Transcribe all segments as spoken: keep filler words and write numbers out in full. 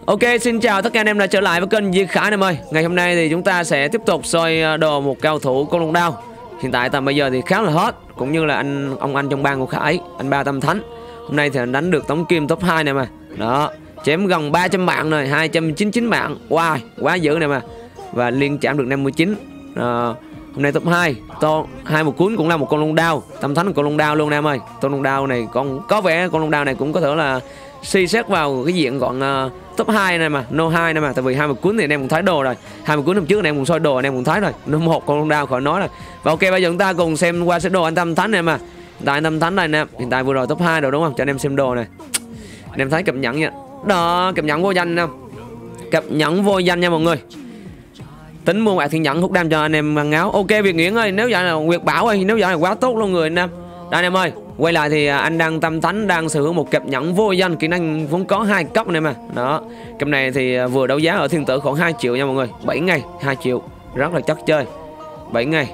Ok, xin chào tất cả anh em đã trở lại với kênh Duy Khải anh em ơi. Ngày hôm nay thì chúng ta sẽ tiếp tục soi đồ một cao thủ Côn Lôn Đao. Hiện tại tầm bây giờ thì khá là hot, cũng như là anh ông anh trong bang của Khải, anh Ba Tâm Thánh. Hôm nay thì anh đánh được tống kim top hai này mà. Đó, chém gần ba trăm mạng rồi, hai trăm chín mươi chín mạng. Wow, quá dữ này mà. Và liên chạm được năm mươi chín. À, hôm nay top hai, to hai một cuốn cũng là một con Lôn Đao, Tâm Thánh con Lôn Đao luôn em ơi. Con Lôn Đao này còn có vẻ con Lôn Đao này cũng có thể là suy xét vào cái diện gọn uh, top hai này mà, no hai này mà, tại vì hai một cuốn thì anh em cũng thấy đồ rồi, hai một cuốn hôm trước anh em cũng soi đồ anh em cũng thấy rồi, nó một con Lôn Đao khỏi nói rồi. Và ok, bây giờ chúng ta cùng xem qua set đồ anh Tâm Thánh này mà. Hiện tại anh Tâm Thánh này nè, hiện tại vừa rồi top hai rồi đúng không? Cho anh em xem đồ này. Anh em thấy cập nhẫn nha. Đó, cập nhẫn vô danh nè. Cập nhẫn vô danh nha mọi người. Tính mua bạc thiên nhẫn hút đam cho anh em ngáo. Ok Việt Nguyễn ơi, nếu vậy là Nguyệt Bảo ơi, nếu vậy là quá tốt luôn người anh em. Đây anh em ơi, quay lại thì anh đang Tâm Thánh đang sở hữu một cặp nhẫn vô danh, kỹ năng vốn có hai cấp này mà. Đó, cặp này thì vừa đấu giá ở Thiên Tử khoảng hai triệu nha mọi người, bảy ngày hai triệu, rất là chất chơi. bảy ngày.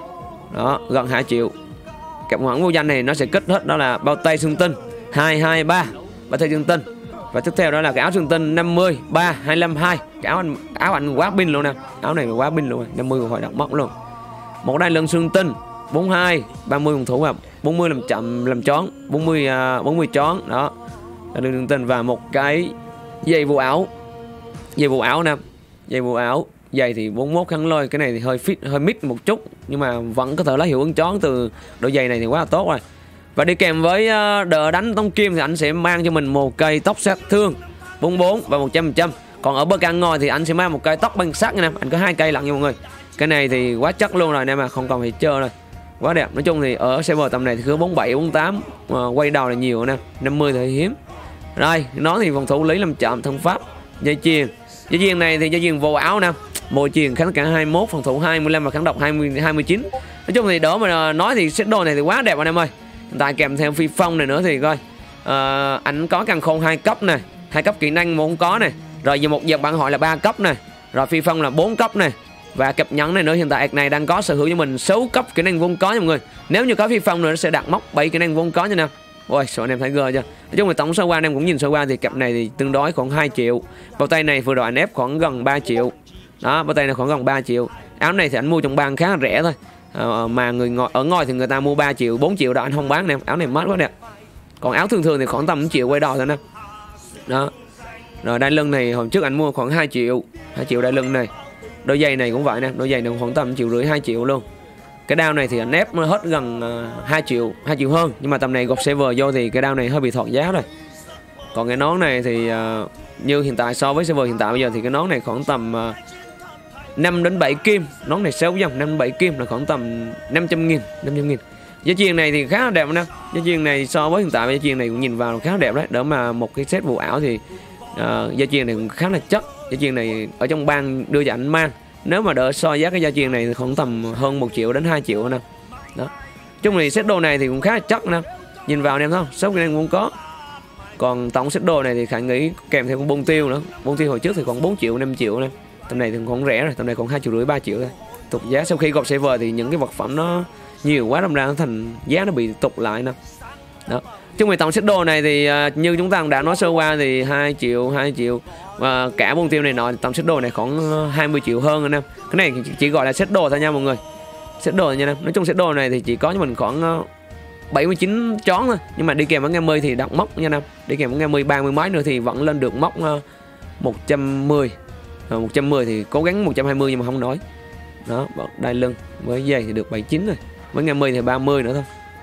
Đó, gần hai triệu. Cặp nhẫn vô danh này nó sẽ kết hết đó là bao tay xương tinh hai hai ba, bao tay xương tinh. Và tiếp theo đó là cái áo xương tinh năm mươi, ba, hai lăm, hai. Cái áo anh áo anh quá pin luôn nè. Áo này quá pin luôn, năm mươi khỏi đặt móc luôn. Một đai lưng xương tinh bốn mươi hai, ba mươi phòng thủ và bốn mươi làm chậm làm chón, bốn mươi uh, bốn mươi chón đó. Đai lưng xương tinh và một cái dây vụ áo. Dây vụ áo nè. Dây vụ áo, dây thì bốn mươi mốt khăn lôi, cái này thì hơi fit hơi mít một chút nhưng mà vẫn có thể lấy hiệu ứng chón từ đôi giày này thì quá là tốt rồi. Và đi kèm với đỡ đánh tống kim thì anh sẽ mang cho mình một cây tóc sát thương bốn mươi bốn và một trăm phần trăm. Còn ở bờ can ngồi thì anh sẽ mang một cây tóc băng sắc nha em. Anh có hai cây lận nha mọi người. Cái này thì quá chất luôn rồi em mà, không còn phải chơi rồi. Quá đẹp. Nói chung thì ở server tầm này thì cứ bốn mươi bảy, bốn mươi tám, à, quay đầu là nhiều nè, năm mươi thì hiếm. Rồi, nó thì phòng thủ lý làm chậm thân pháp, dây chuyền. Dây chuyền này thì dây chuyền vô áo nè. Mồi chuyền kháng cả hai mươi mốt, phòng thủ hai mươi lăm và kháng độc hai mươi, hai mươi chín. Nói chung thì đỡ mà nói thì set đồ này thì quá đẹp anh em ơi. Hiện tại kèm theo phi phong này nữa thì coi uh, ảnh có căn khôn hai cấp này, hai cấp kỹ năng cũng có này, rồi về một vật bạn hỏi là ba cấp này, rồi phi phong là bốn cấp này, và cặp nhẫn này nữa. Hiện tại này đang có sở hữu cho mình sáu cấp kỹ năng vốn có nha mọi người. Nếu như có phi phong nữa nó sẽ đặt móc bảy kỹ năng vốn có nha nè. Ôi sợ anh em thấy gờ chưa. Nói chung là tổng sơ qua anh em cũng nhìn sơ qua thì cặp này thì tương đối khoảng hai triệu. Bao tay này vừa rồi anh ép khoảng gần ba triệu. Đó, bao tay này khoảng gần ba triệu. Áo này thì anh mua trong bang khá là rẻ thôi. Uh, mà người ngồi ở ngồi thì người ta mua ba triệu, bốn triệu đó anh không bán nè. Áo này mát quá đẹp. Còn áo thường thường thì khoảng tầm một triệu quay đò thôi nè. Đó. Rồi đai lưng này hồi trước anh mua khoảng hai triệu, hai triệu đai lưng này. Đôi giày này cũng vậy nè, đôi giày này khoảng tầm một triệu rưỡi, hai triệu luôn. Cái đao này thì anh ép hết gần uh, hai triệu, hai triệu hơn, nhưng mà tầm này gộp server vô thì cái đao này hơi bị thọt giá rồi. Còn cái nón này thì uh, như hiện tại so với server hiện tại bây giờ thì cái nón này khoảng tầm uh, năm đến bảy kim, nón này sáu dòng năm đến bảy kim là khoảng tầm năm trăm nghìn, năm trăm nghìn. Dây chuyền này thì khá là đẹp nè. Dây chuyền này so với hiện tại dây chuyền này cũng nhìn vào khá là đẹp đấy. Đỡ mà một cái set vụ ảo thì uh, dây chuyền này cũng khá là chất. Dây chuyền này ở trong bang đưa cho anh mang. Nếu mà đỡ so giá cái dây chuyền này thì khoảng tầm hơn một triệu đến hai triệu nè. Đó. Chung thì set đồ này thì cũng khá là chất nè. Nhìn vào anh em thấy không? Sáu cái này cũng có. Còn tổng set đồ này thì Khải nghĩ kèm theo con bông tiêu nữa. Bông tiêu hồi trước thì khoảng bốn triệu, năm triệu nè. Tầm này thì còn rẻ rồi, tầm này còn hai triệu rưỡi, ba triệu thôi. Tục giá sau khi gộp server thì những cái vật phẩm nó nhiều quá đâm ra nó thành giá nó bị tục lại nè. Đó. Chung về tổng set đồ này thì uh, như chúng ta đã nói sơ qua thì hai triệu, hai triệu và cả bông tiêu này nọ, tổng set đồ này khoảng hai mươi triệu hơn anh em. Cái này chỉ gọi là set đồ thôi nha mọi người. Set đồ nha em. Nói chung set đồ này thì chỉ có cho mình khoảng uh, bảy mươi chín chón thôi, nhưng mà đi kèm với nghe mươi thì đặt móc nha em. Đi kèm với nghe mươi ba mươi mấy nữa thì vẫn lên được móc uh, một trăm mười. Rồi một trăm mười thì cố gắng một trăm hai mươi nhưng mà không nói. Đó, đai lưng với giày thì được bảy mươi chín rồi. Với nghe mươi thì ba mươi nữa thôi.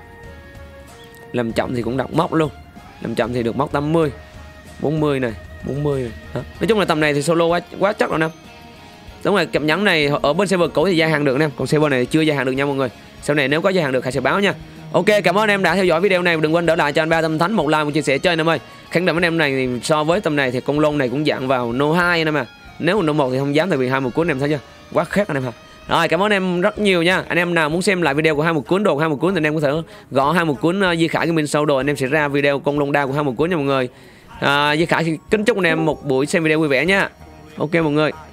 Làm chậm thì cũng đặt móc luôn. Làm chậm thì được móc tám mươi, bốn mươi này, bốn mươi này. Đó. Nói chung là tầm này thì solo quá quá chắc rồi nè. Đúng rồi, cặp nhẫn này ở bên server cũ thì gia hạn được nè, còn server này chưa gia hạn được nha mọi người. Sau này nếu có gia hạn được Khải sẽ báo nha. Ok, cảm ơn em đã theo dõi video này. Đừng quên đỡ lại cho anh Ba Tâm Thánh một like, một chia sẻ chơi anh em ơi. Khẳng định với em này thì so với tầm này thì con lôn này cũng dạng vào no hai anh em à. Nếu mà no một thì không dám, tại vì hai một cuốn em thấy chưa? Quá khác anh em hả? Rồi, cảm ơn em rất nhiều nha. Anh em nào muốn xem lại video của hai một cuốn đồ hai một cuốn thì anh em có thể gõ hai một cuốn uh, Duy Khải cái bên sau đồ, anh em sẽ ra video con lôn đao của hai một cuốn nha mọi người. Uh, Duy Khải kính chúc anh em một buổi xem video vui vẻ nha. Ok mọi người.